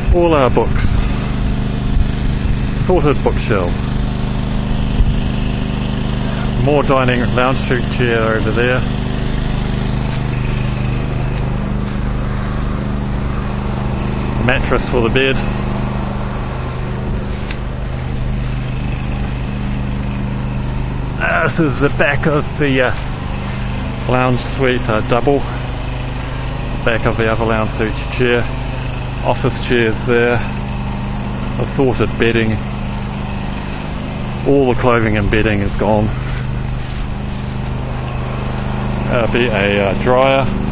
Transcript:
All our books. Sorted bookshelves. More dining lounge suite chair over there. Mattress for the bed. This is the back of the lounge suite double. Back of the other lounge suite chair. Office chairs there. Assorted bedding. All the clothing and bedding is gone. There'll be a dryer.